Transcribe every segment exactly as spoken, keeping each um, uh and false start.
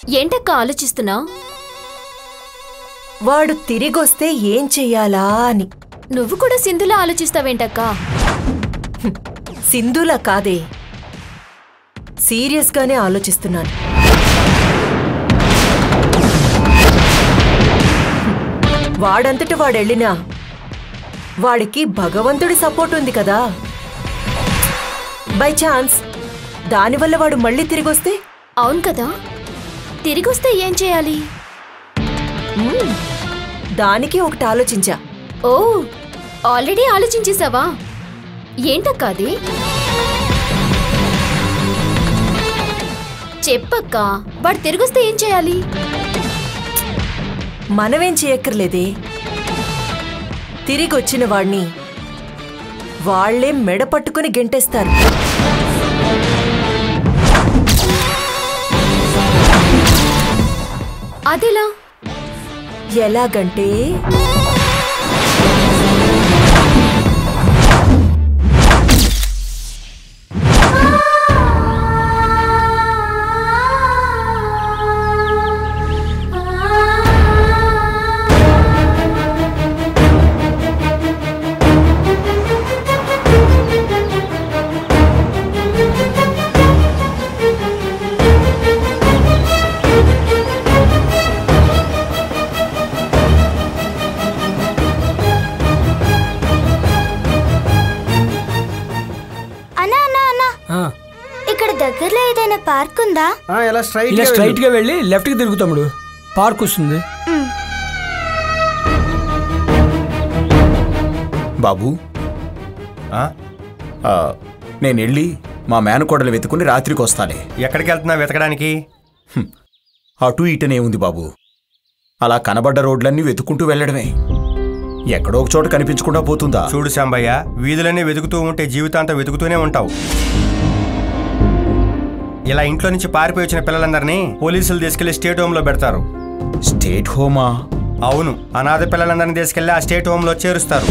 ఏంటక్క ఆలోచిస్తున్నావు? వాడు తిరిగొస్తే ఏం చెయ్యాలా అని. నువ్వు కూడా సింధులా ఆలోచిస్తావేంటక్క? సింధులా కాదే, సీరియస్గానే ఆలోచిస్తున్నాను. వాడంతట వాడెళ్ళినా వాడికి భగవంతుడి సపోర్ట్ ఉంది కదా. బై ఛాన్స్ దానివల్ల వాడు మళ్ళీ తిరిగొస్తే? అవును కదా, తిరిగొస్తే ఏం చేయాలి? దానికి ఒకటి ఆలోచించా. ఓ, ఆల్రెడీ ఆలోచించేసావా? ఏంటక్క అది? చెప్పక్క, వాడు తిరిగొస్తే ఏం చేయాలి? మనమేం చేయక్కర్లేదే, తిరిగొచ్చిన వాణ్ణి వాళ్లే మెడ పట్టుకుని గెంటేస్తారు. అదెలా? ఎలాగంటే దగ్గరలో ఏదైనా పార్క్ ఉందా? ఇలా స్ట్రైట్ స్ట్రైట్ గా వెళ్ళి లెఫ్ట్ కి తిరుగుతాముడు, పార్క్ వస్తుంది. బాబు, నేను వెళ్ళి మా మేనకోడలు వెతుకుని రాత్రికి వస్తానే. ఎక్కడికి వెళ్తున్నా వెతకడానికి? అటు ఇటనే ఉంది బాబు, అలా కనబడ్డ రోడ్లన్నీ వెతుకుంటూ వెళ్ళడమే. ఎక్కడో ఒక చోట కనిపించకుండా పోతుందా? చూడు శాంబయ్య, వీధులన్నీ వెతుకుతూ ఉంటే జీవితాంతం వెతుకుతూనే ఉంటావు. ఇలా ఇంట్లో నుంచి పారిపోయి వచ్చిన పిల్లలందరినీ పోలీసులు తీసుకెళ్లి స్టేట్ హోమ్ లో పెడతారు. స్టేట్ హోమా? అవును, అనాథ పిల్లలందరినీ తీసుకెళ్లి ఆ స్టేట్ హోమ్ లో చేరుస్తారు.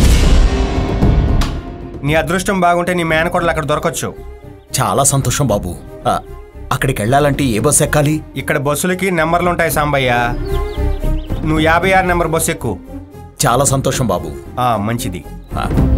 నీ అదృష్టం బాగుంటే నీ మేనకోడలు అక్కడ దొరకచ్చు. చాలా సంతోషం బాబు. అక్కడికి వెళ్ళాలంటే ఏ బస్సు ఎక్కాలి? ఇక్కడ బస్సులకి నెంబర్లు ఉంటాయి సాంబయ్య, నువ్వు యాభై ఆరు నెంబర్ బస్సు ఎక్కు. చాలా సంతోషం బాబు. మంచిది.